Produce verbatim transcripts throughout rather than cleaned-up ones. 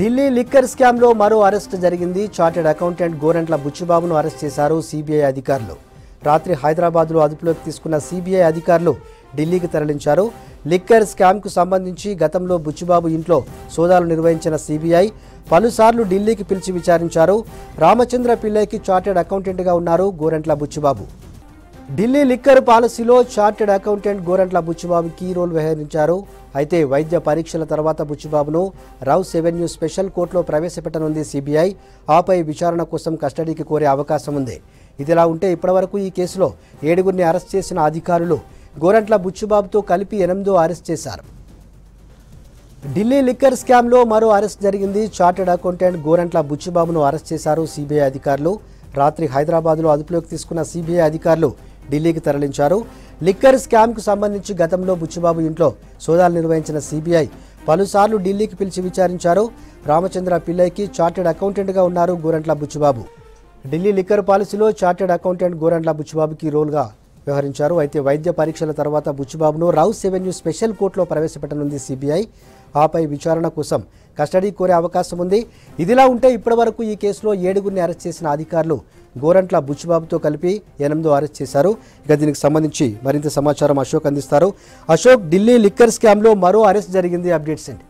Delhi liquor scam లో మరో arrest జరిగింది. చార్టెడ్ అకౌంటెంట్ గోరంట్ల బుచ్చిబాబును అరెస్ట్ చేశారు సిబిఐ అధికారులు. రాత్రి హైదరాబాద్ లో అదుపులోకి తీసుకున్న సిబిఐ అధికారులు ఢిల్లీకి తరలించారు. లిక్కర్ స్కామ్ కు సంబంధించి గతంలో బుచ్చిబాబు ఇంట్లో సోదాలు నిర్వహించిన సిబిఐ పలుసార్లు ఢిల్లీకి పిలిచి విచారించారు. రామచంద్ర పిల్లైకి చార్టెడ్ అకౌంటెంట్ గా ఉన్నారు గోరంట్ల బుచ్చిబాబు. ఢిల్లీ లిక్కర్ పాలసీలో chartered accountant Gorantla Buchibabu key role వ్యవహరించారు. అయితే వైద్య పరీక్షల తర్వాత బుచ్చిబాబును రౌస్ ఎవెన్యూ స్పెషల్ కోర్టులో ప్రవేశపెట్టనుంది సిబిఐ. ఆపై విచారణ కోసం కస్టడీకి కోరే అవకాశం ఉంది. ఇదిలా ఉంటే ఇప్పటివరకు ఈ కేసులో ఏడుగురిని అరెస్ట్ చేసిన అధికారులు గోరంట్ల బుచ్చిబాబుతో కలిపి ఎనిమిదో అరెస్ట్ చేశారు. ఢిల్లీ లిక్కర్ స్కామ్లో మరో అరెస్ట్ జరిగింది. చార్టెడ్ అకౌంటెంట్ గోరంట్ల బుచ్చిబాబును అరెస్ట్ చేశారు సిబిఐ అధికారులు. రాత్రి హైదరాబాద్లో అదుపులోకి తీసుకున్న సిబిఐ అధికారులు ఢిల్లీకి తరలించారు. లిక్కర్ స్కామ్కు సంబంధించి గతంలో బుచ్చిబాబు ఇంట్లో సోదాలు నిర్వహించిన సిబిఐ పలుసార్లు ఢిల్లీకి పిలిచి విచారించారు. రామచంద్ర పిల్లైకి చార్టెడ్ అకౌంటెంట్గా ఉన్నారు గోరంట్ల బుచ్చిబాబు. ఢిల్లీ లిక్కర్ పాలసీలో చార్టెడ్ అకౌంటెంట్ గోరంట్ల బుచ్చిబాబుకి రోల్గా వ్యవహరించారు. అయితే వైద్య పరీక్షల తర్వాత బుచ్చిబాబును రౌస్ ఎవెన్యూ స్పెషల్ కోర్టులో ప్రవేశపెట్టనుంది సిబిఐ. ఆపై విచారణ కోసం కస్టడీ కోరే అవకాశం ఉంది. ఇదిలా ఉంటే ఇప్పటివరకు ఈ కేసులో ఏడుగురిని అరెస్ట్ చేసిన అధికారులు గోరంట్ల బుచ్చిబాబుతో కలిపి ఎనిమిదో అరెస్ట్ చేశారు. ఇక దీనికి సంబంధించి మరింత సమాచారం అశోక్ అందిస్తారు. అశోక్, ఢిల్లీ లిక్కర్ స్కామ్లో మరో అరెస్ట్ జరిగింది, అప్డేట్స్ ఏంటి?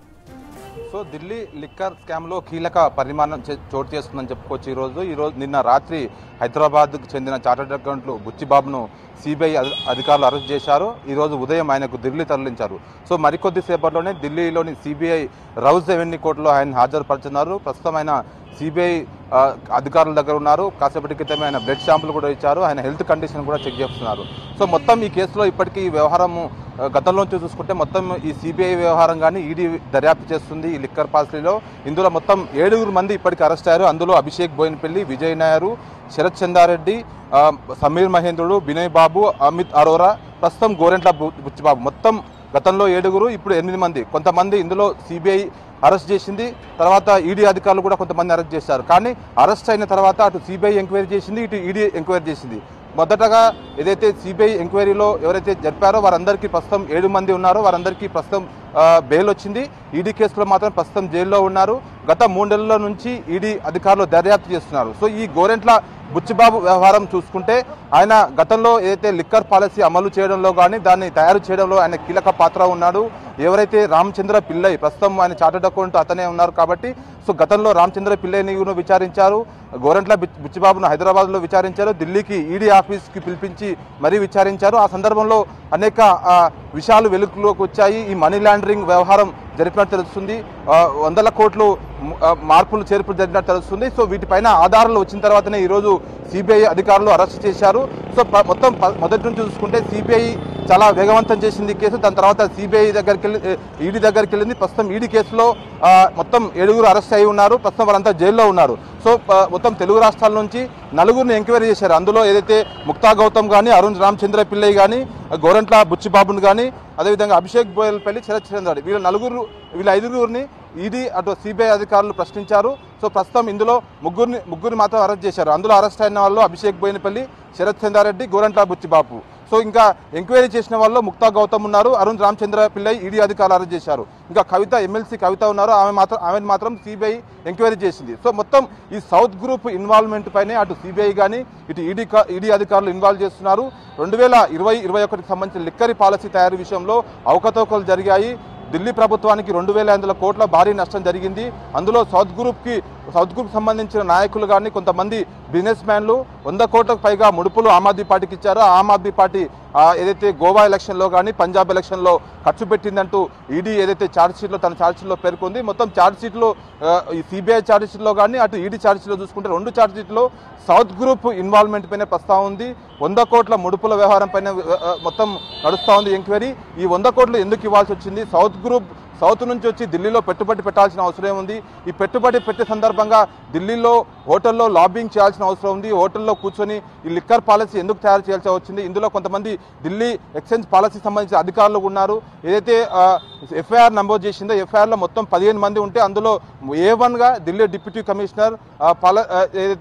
సో ఢిల్లీ లిక్కర్ స్కామ్లో కీలక పరిమాణం చోటు చేసుకుందని చెప్పుకోవచ్చు. ఈరోజు ఈరోజు నిన్న రాత్రి హైదరాబాద్కు చెందిన చార్టెడ్ అకౌంట్లు బుచ్చిబాబును సిబిఐ అధికారులు అరెస్ట్ చేశారు. ఈరోజు ఉదయం ఆయనకు ఢిల్లీ తరలించారు. సో మరికొద్ది సేపట్లోనే ఢిల్లీలోని సిబిఐ రౌస్ ఎవెన్యూ కోర్టులో ఆయన హాజరుపరుచున్నారు. ప్రస్తుతం ఆయన సిబిఐ అధికారుల దగ్గర ఉన్నారు. కాసేపటి క్రితమే ఆయన బ్లడ్ శాంపుల్ కూడా ఇచ్చారు. ఆయన హెల్త్ కండిషన్ కూడా చెక్ చేస్తున్నారు. సో మొత్తం ఈ కేసులో ఇప్పటికీ ఈ వ్యవహారము గతంలోంచి చూసుకుంటే మొత్తం ఈ సిబిఐ వ్యవహారం కానీ ఈడీ దర్యాప్తు చేస్తుంది ఈ లిక్కర్ పాలసీలో. ఇందులో మొత్తం ఏడుగురు మంది ఇప్పటికీ అరెస్ట్ అయ్యారు. అందులో అభిషేక్ బోయినపల్లి, విజయ్ నాయర్, శరత్ చందారెడ్డి, సమీర్ మహేంద్రుడు, వినయ్ బాబు, అమిత్ అరోరా, ప్రస్తుతం గోరంట్ల బుచ్చిబాబు. మొత్తం గతంలో ఏడుగురు, ఇప్పుడు ఎనిమిది మంది. కొంతమంది ఇందులో సిబిఐ అరెస్ట్ చేసింది. తర్వాత ఈడీ అధికారులు కూడా కొంతమంది అరెస్ట్ చేశారు. కానీ అరెస్ట్ అయిన తర్వాత అటు సిబిఐ ఎంక్వైరీ చేసింది, ఇటు ఈడీ ఎంక్వైరీ చేసింది. మొదటగా ఏదైతే సిబిఐ ఎంక్వైరీలో ఎవరైతే జరిపారో వారందరికీ ప్రస్తుతం ఏడు మంది ఉన్నారో వారందరికీ ప్రస్తుతం బెయిల్ వచ్చింది. ఈడీ కేసులో మాత్రం ప్రస్తుతం జైల్లో ఉన్నారు. గత మూడు నెలల నుంచి ఈడీ అధికారులు దర్యాప్తు చేస్తున్నారు. సో ఈ గోరంట్ల బుచ్చిబాబు వ్యవహారం చూసుకుంటే ఆయన గతంలో ఏదైతే లిక్కర్ పాలసీ అమలు చేయడంలో కానీ దాన్ని తయారు చేయడంలో ఆయన కీలక పాత్ర ఉన్నాడు. ఎవరైతే రామచంద్ర పిల్లై, ప్రస్తుతం ఆయన చార్టెడ్ అకౌంట్ అతనే ఉన్నారు కాబట్టి సో గతంలో రామచంద్ర పిల్లైని విచారించారు. గోరంట్ల బుచ్చిబాబును హైదరాబాద్లో విచారించారు. ఢిల్లీకి ఈడీ ఆఫీస్కి పిలిపించి మరీ విచారించారు. ఆ సందర్భంలో అనేక విషయాలు వెలుగులోకి వచ్చాయి. ఈ మనీ లాండరింగ్ వ్యవహారం జరిపినట్టు తెలుస్తుంది. వందల కోట్లు మార్పులు చేర్పులు జరిగినట్టు తెలుస్తుంది. సో వీటిపైన ఆధారాలు వచ్చిన తర్వాతనే ఈరోజు సిబిఐ అధికారులు అరెస్ట్ చేశారు. సో మొత్తం మొదటి నుంచి చూసుకుంటే సిబిఐ చాలా వేగవంతం చేసింది కేసు. దాని తర్వాత సిబిఐ దగ్గరికి వెళ్ళి ఈడీ దగ్గరికి వెళ్ళింది. ప్రస్తుతం ఈడీ కేసులో మొత్తం ఏడుగురు అరెస్ట్ అయి ఉన్నారు. ప్రస్తుతం వారంతా జైల్లో ఉన్నారు. సో మొత్తం తెలుగు రాష్ట్రాల నుంచి నలుగురిని ఎంక్వైరీ చేశారు. అందులో ఏదైతే ముక్తా గౌతమ్ కానీ, అరుణ్ రామచంద్ర పిల్లై కానీ, గోరంట్ల బుచ్చిబాబును కానీ, అదేవిధంగా అభిషేక్ బోయల్పల్లి, శరత్ చంద్ర, వీళ్ళ నలుగురు వీళ్ళ ఐదుగురిని ఈడీ అటు సిబిఐ అధికారులు ప్రశ్నించారు. సో ప్రస్తుతం ఇందులో ముగ్గురిని ముగ్గురిని మాత్రం అరెస్ట్ చేశారు. అందులో అరెస్ట్ అయిన వాళ్ళు అభిషేక్ బోయినపల్లి, శరత్ చందారెడ్డి, గోరంట్ల బుచ్చిబాబు. సో ఇంకా ఎంక్వైరీ చేసిన వాళ్ళు ముక్తా గౌతమ్ ఉన్నారు, అరుణ్ రామచంద్ర పిల్లై ఈడీ అధికారులు అరెస్ట్ చేశారు. ఇంకా కవిత, ఎమ్మెల్సీ కవిత ఉన్నారు. ఆమె మాత్రం ఆమెను మాత్రం సిబిఐ ఎంక్వైరీ చేసింది. సో మొత్తం ఈ సౌత్ గ్రూప్ ఇన్వాల్వ్మెంట్ పైనే అటు సిబిఐ కానీ ఇటు ఈడీ ఈడీ అధికారులు ఇన్వాల్వ్ చేస్తున్నారు. రెండు వేల ఇరవై ఇరవై ఒకటికి సంబంధించిన లిక్కరీ పాలసీ తయారీ విషయంలో అవకతవకలు జరిగాయి. ఢిల్లీ ప్రభుత్వానికి రెండు వేల ఐదు వందల కోట్ల భారీ నష్టం జరిగింది. అందులో సౌత్ గ్రూప్కి సౌత్ గ్రూప్ సంబంధించిన నాయకులు కానీ కొంతమంది బిజినెస్ మ్యాన్లు వంద కోట్లకు పైగా ముడుపులు ఆమ్ ఆద్మీ పార్టీకి ఇచ్చారు. ఆమ్ ఆద్మీ పార్టీ ఏదైతే గోవా ఎలక్షన్లో కానీ పంజాబ్ ఎలక్షన్లో ఖర్చు పెట్టిందంటూ ఈడీ ఏదైతే ఛార్జ్షీట్లో తన ఛార్జ్షీట్లో పేర్కొంది. మొత్తం ఛార్జ్షీట్లో ఈ సిబిఐ ఛార్జ్షీట్లో కానీ అటు ఈడీ ఛార్జ్షీట్లో చూసుకుంటే రెండు ఛార్జ్షీట్లో సౌత్ గ్రూప్ ఇన్వాల్వ్మెంట్ పైన ప్రస్తావన ఉంది. వంద కోట్ల ముడుపుల వ్యవహారం పైన మొత్తం నడుస్తూ ఉంది ఎంక్వైరీ. ఈ వంద కోట్లు ఎందుకు ఇవ్వాల్సి వచ్చింది? సౌత్ గ్రూప్ సౌత్ నుంచి వచ్చి ఢిల్లీలో పెట్టుబడి పెట్టాల్సిన అవసరం ఉంది. ఈ పెట్టుబడి పెట్టే సందర్భంగా ఢిల్లీలో హోటల్లో లాబింగ్ చేయాల్సిన అవసరం ఉంది. హోటల్లో కూర్చొని ఈ లిక్కర్ పాలసీ ఎందుకు తయారు చేయాల్సి వచ్చింది? ఇందులో కొంతమంది ఢిల్లీ ఎక్స్చేంజ్ పాలసీ సంబంధించిన అధికారులు ఉన్నారు. ఏదైతే ఎఫ్ఐఆర్ నమోదు చేసిందో ఎఫ్ఐఆర్లో మొత్తం పదిహేను మంది ఉంటే అందులో ఏ వన్గా ఢిల్లీ డిప్యూటీ కమిషనర్ పాల ఏదైతే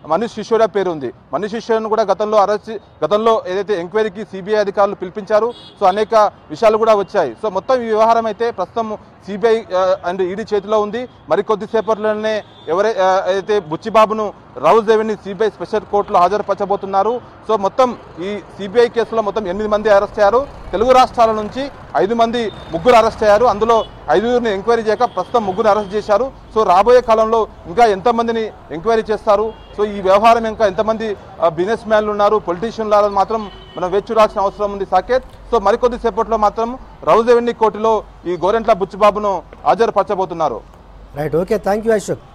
మనీష్ సిసోడియా పేరు ఉంది. మనీష్ సిసోడియాను కూడా గతంలో అరెస్ట్ గతంలో ఏదైతే ఎంక్వైరీకి సిబిఐ అధికారులు పిలిపించారు. సో అనేక విషయాలు కూడా వచ్చాయి. సో మొత్తం ఈ వ్యవహారం అయితే ప్రస్తుతం సిబిఐ అండ్ ఈడీ చేతిలో ఉంది. మరి కొద్దిసేపట్లోనే ఎవరై ఏదైతే బుచ్చిబాబును రౌజ్ రెవెన్యూ సిబిఐ స్పెషల్ కోర్టులో హాజరుపరచబోతున్నారు. సో మొత్తం ఈ సిబిఐ కేసులో మొత్తం ఎనిమిది మంది అరెస్ట్ అయ్యారు. తెలుగు రాష్ట్రాల నుంచి ఐదు మంది ముగ్గురు అరెస్ట్ అయ్యారు. అందులో ఐదుగురిని ఎంక్వైరీ చేయక ప్రస్తుతం ముగ్గురు అరెస్ట్ చేశారు. సో రాబోయే కాలంలో ఇంకా ఎంతమందిని ఎంక్వైరీ చేస్తారు, సో ఈ వ్యవహారం ఇంకా ఎంతమంది బిజినెస్ మ్యాన్లు ఉన్నారు, పొలిటీషియన్లు మాత్రం మనం వేచి చూడాల్సిన అవసరం ఉంది సాకేత్. సో మరికొద్ది సేపట్లో మాత్రం రౌజ్ రెవెన్యూ కోర్టులో ఈ గోరెంట్ల బుచ్చిబాబును హాజరుపరచబోతున్నారు. Right, okay, thank you Ashok.